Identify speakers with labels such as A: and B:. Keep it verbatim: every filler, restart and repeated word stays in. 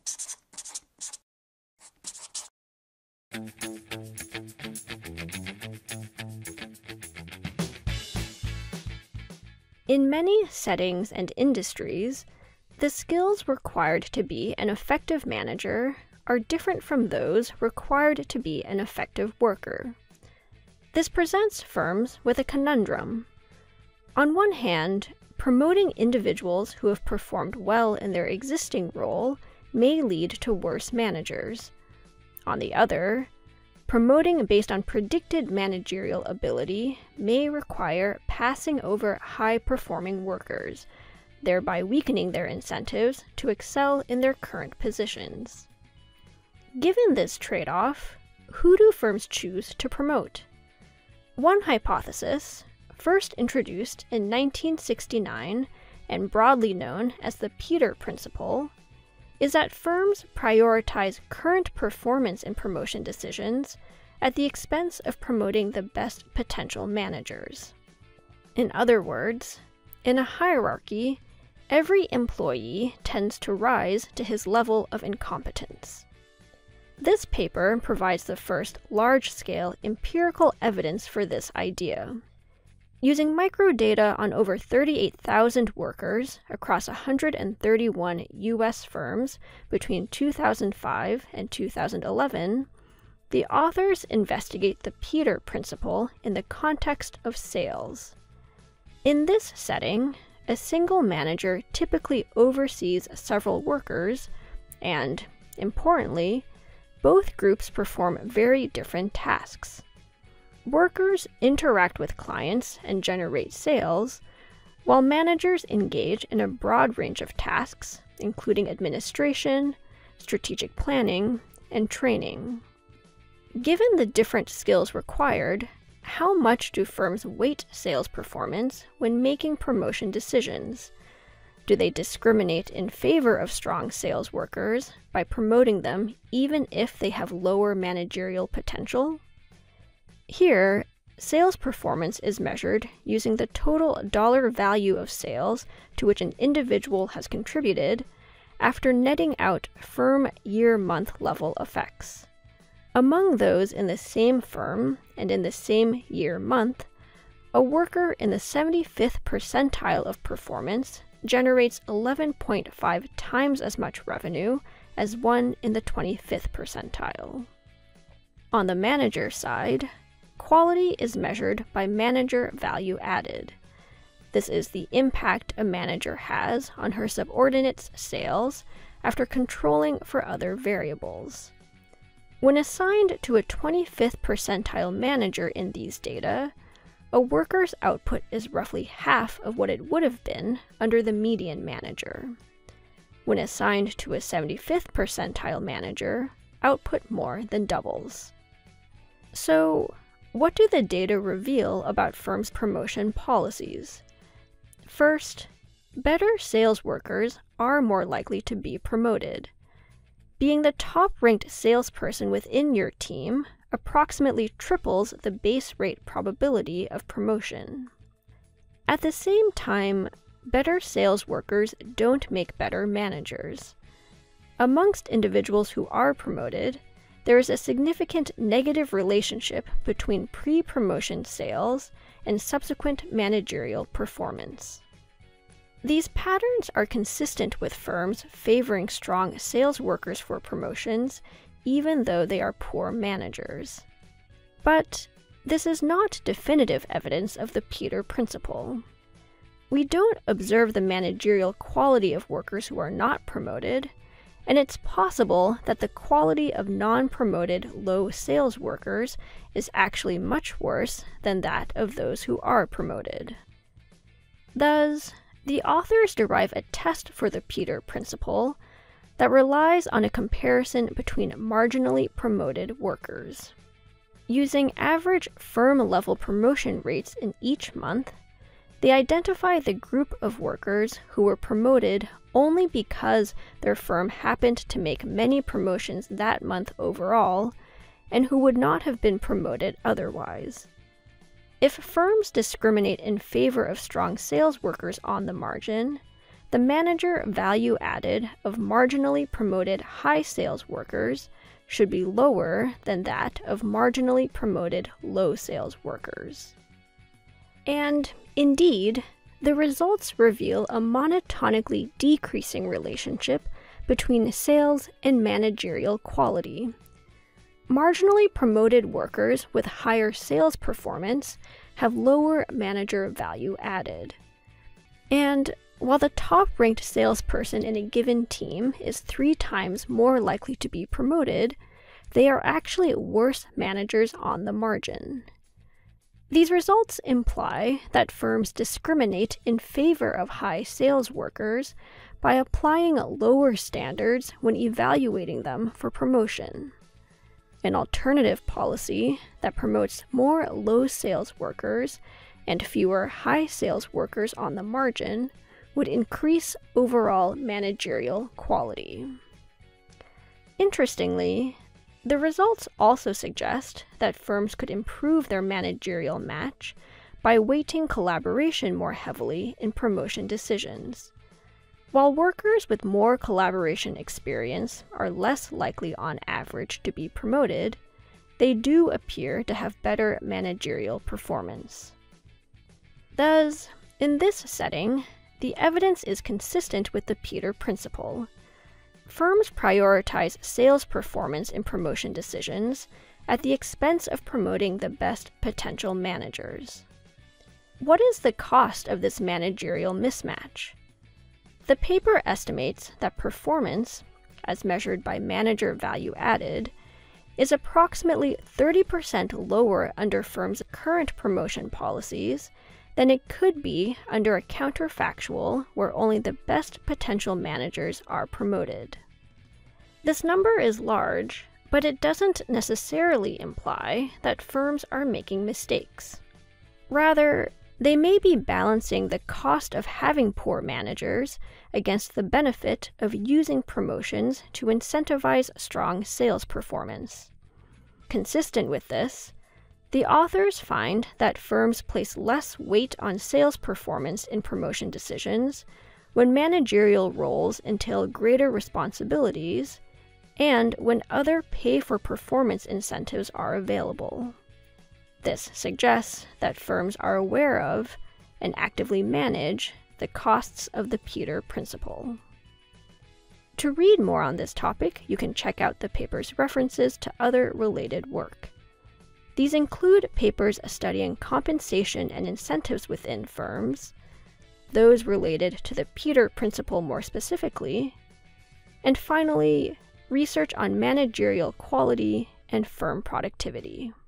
A: In many settings and industries, the skills required to be an effective manager are different from those required to be an effective worker. This presents firms with a conundrum. On one hand, promoting individuals who have performed well in their existing role may lead to worse managers. On the other, promoting based on predicted managerial ability may require passing over high-performing workers, thereby weakening their incentives to excel in their current positions. Given this trade-off, who do firms choose to promote? One hypothesis, first introduced in nineteen sixty-nine and broadly known as the Peter Principle, is that firms prioritize current performance in promotion decisions at the expense of promoting the best potential managers. In other words, in a hierarchy, every employee tends to rise to his level of incompetence. This paper provides the first large-scale empirical evidence for this idea. Using microdata on over thirty-eight thousand workers across one hundred thirty-one U S firms between two thousand five and two thousand eleven, the authors investigate the Peter Principle in the context of sales. In this setting, a single manager typically oversees several workers, and, importantly, both groups perform very different tasks. Workers interact with clients and generate sales, while managers engage in a broad range of tasks, including administration, strategic planning, and training. Given the different skills required, how much do firms weight sales performance when making promotion decisions? Do they discriminate in favor of strong sales workers by promoting them even if they have lower managerial potential? Here, sales performance is measured using the total dollar value of sales to which an individual has contributed after netting out firm year-month level effects. Among those in the same firm and in the same year-month, a worker in the seventy-fifth percentile of performance generates eleven point five times as much revenue as one in the twenty-fifth percentile. On the manager side, quality is measured by manager value added. This is the impact a manager has on her subordinates' sales after controlling for other variables. When assigned to a twenty-fifth percentile manager in these data, a worker's output is roughly half of what it would have been under the median manager. When assigned to a seventy-fifth percentile manager, output more than doubles. So, what do the data reveal about firms' promotion policies? First, better sales workers are more likely to be promoted. Being the top-ranked salesperson within your team approximately triples the base rate probability of promotion. At the same time, better sales workers don't make better managers. Amongst individuals who are promoted, there is a significant negative relationship between pre-promotion sales and subsequent managerial performance. These patterns are consistent with firms favoring strong sales workers for promotions, even though they are poor managers. But this is not definitive evidence of the Peter Principle. We don't observe the managerial quality of workers who are not promoted, and it's possible that the quality of non-promoted low sales workers is actually much worse than that of those who are promoted. Thus, the authors derive a test for the Peter Principle that relies on a comparison between marginally promoted workers. Using average firm-level promotion rates in each month, they identify the group of workers who were promoted only because their firm happened to make many promotions that month overall, and who would not have been promoted otherwise. If firms discriminate in favor of strong sales workers on the margin, the manager value added of marginally promoted high sales workers should be lower than that of marginally promoted low sales workers. And, indeed, the results reveal a monotonically decreasing relationship between sales and managerial quality. Marginally promoted workers with higher sales performance have lower manager value added. And while the top-ranked salesperson in a given team is three times more likely to be promoted, they are actually worse managers on the margin. These results imply that firms discriminate in favor of high sales workers by applying lower standards when evaluating them for promotion. An alternative policy that promotes more low sales workers and fewer high sales workers on the margin would increase overall managerial quality. Interestingly, the results also suggest that firms could improve their managerial match by weighting collaboration more heavily in promotion decisions. While workers with more collaboration experience are less likely on average to be promoted, they do appear to have better managerial performance. Thus, in this setting, the evidence is consistent with the Peter Principle. Firms prioritize sales performance in promotion decisions at the expense of promoting the best potential managers. What is the cost of this managerial mismatch? The paper estimates that performance, as measured by manager value added, is approximately thirty percent lower under firms' current promotion policies than it could be under a counterfactual where only the best potential managers are promoted. This number is large, but it doesn't necessarily imply that firms are making mistakes. Rather, they may be balancing the cost of having poor managers against the benefit of using promotions to incentivize strong sales performance. Consistent with this, the authors find that firms place less weight on sales performance in promotion decisions when managerial roles entail greater responsibilities and when other pay-for-performance incentives are available. This suggests that firms are aware of and actively manage the costs of the Peter Principle. To read more on this topic, you can check out the paper's references to other related work. These include papers studying compensation and incentives within firms, those related to the Peter Principle more specifically, and finally, research on managerial quality and firm productivity.